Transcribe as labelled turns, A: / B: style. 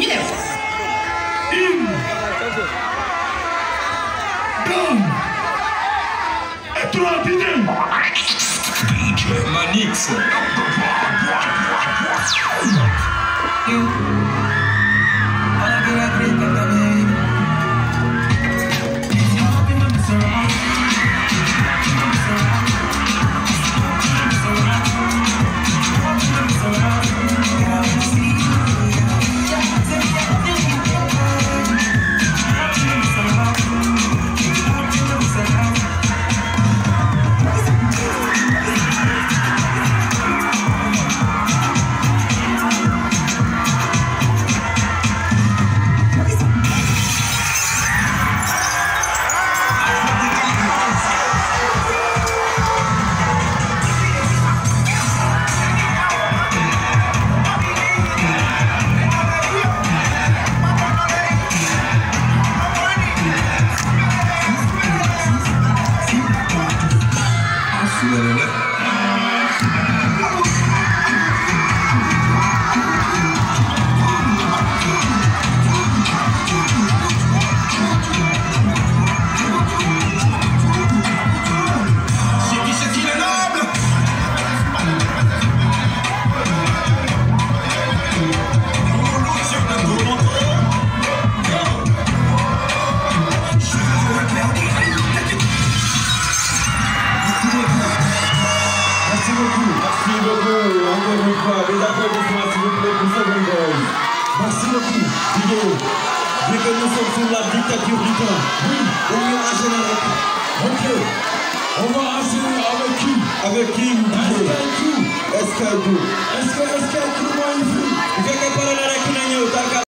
A: Yes. In. Down. Et toi, Bidin. DJ Manix. Merci beaucoup, Guillaume. Vu que nous sommes sous la dictature du temps, oui, on y a général. Ok, on va enchaîner avec qui? Avec qui, Escaïdou. Escaïdou, moi, il faut.